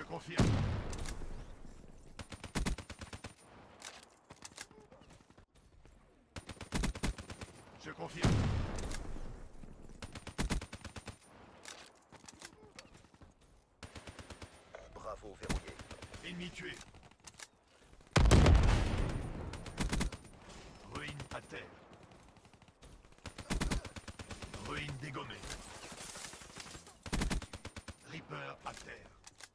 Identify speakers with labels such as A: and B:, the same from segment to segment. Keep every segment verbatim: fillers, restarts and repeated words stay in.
A: confirme. Je confirme.
B: Bravo, verrouillé.
A: Ennemi tué. Ruine à terre. Ruine dégommée. Reaper à terre.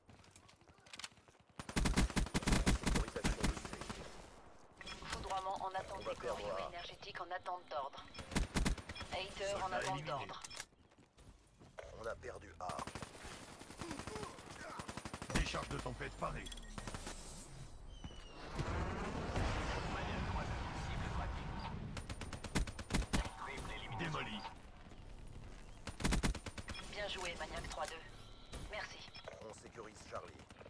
B: Sécurisation boostée.
C: Foudroiement en attente
B: On va
C: des corps
B: perdre un.
C: énergétiques en attente d'ordre. Hater en
A: Soldat
C: attente
A: éliminé.
C: d'ordre.
B: On a perdu A.
A: Décharge de tempête parée. Démoli.
C: Bien joué, Maniac trois deux. Merci.
B: On sécurise Charlie.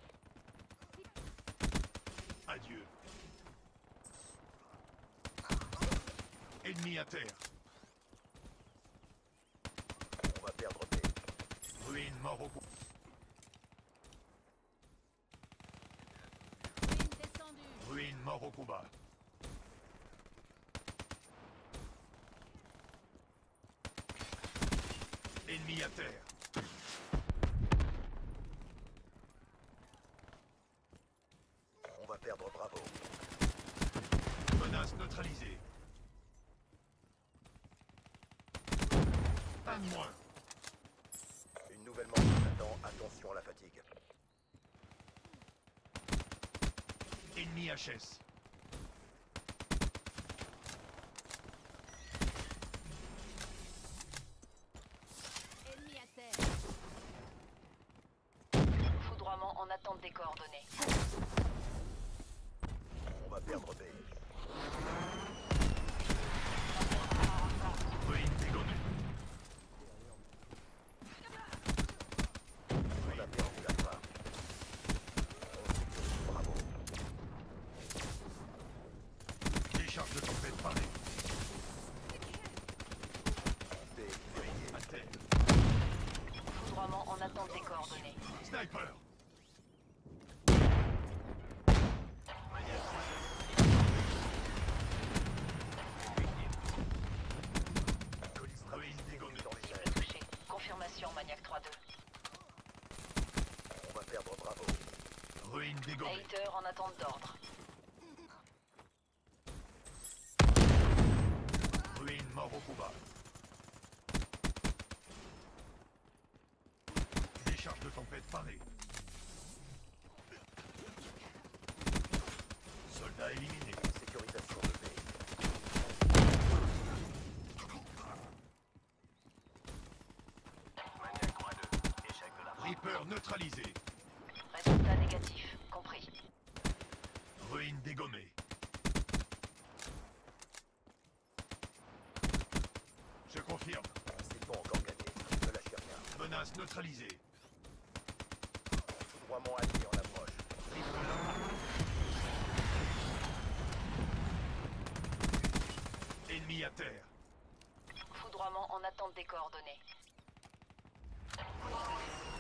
A: Adieu. Ennemi à terre.
B: On va perdre B.
A: Ruine mort au cou. Ruine mort au combat. Ennemi à terre.
B: On va perdre Bravo.
A: Menace neutralisée. Un de moins.
B: Une nouvelle manche maintenant. Attention à la fatigue.
A: Ennemi H S.
D: Ennemi à terre.
C: Foudroiement en attente des coordonnées.
B: On va perdre B.
A: Ruine dégommée.
B: On a perdu la part. On sécurise Bravo.
A: Décharge de tempête parée.
B: B verrouillé.
A: À terre.
C: Foudroiement en attente des coordonnées.
A: Sniper. Ruine dégommée.
B: Dans les
C: Cible
B: airs.
C: touchée. Confirmation, Maniac trois deux.
B: On va perdre Bravo.
A: Ruine dégommée.
C: Hater en attente d'ordre.
A: Ruine mort au combat. Décharge de tempête parée. Soldat éliminé.
B: Sécurisation de B.
A: Reaper neutralisé.
C: Résultat négatif. Compris.
A: Ruine dégommée. Je confirme.
B: C'est pas encore gagné. Ne lâchez rien.
A: Menace neutralisée.
B: Foudroiement allié en approche.
A: Ennemi à terre.
C: Foudroiement en attente des coordonnées.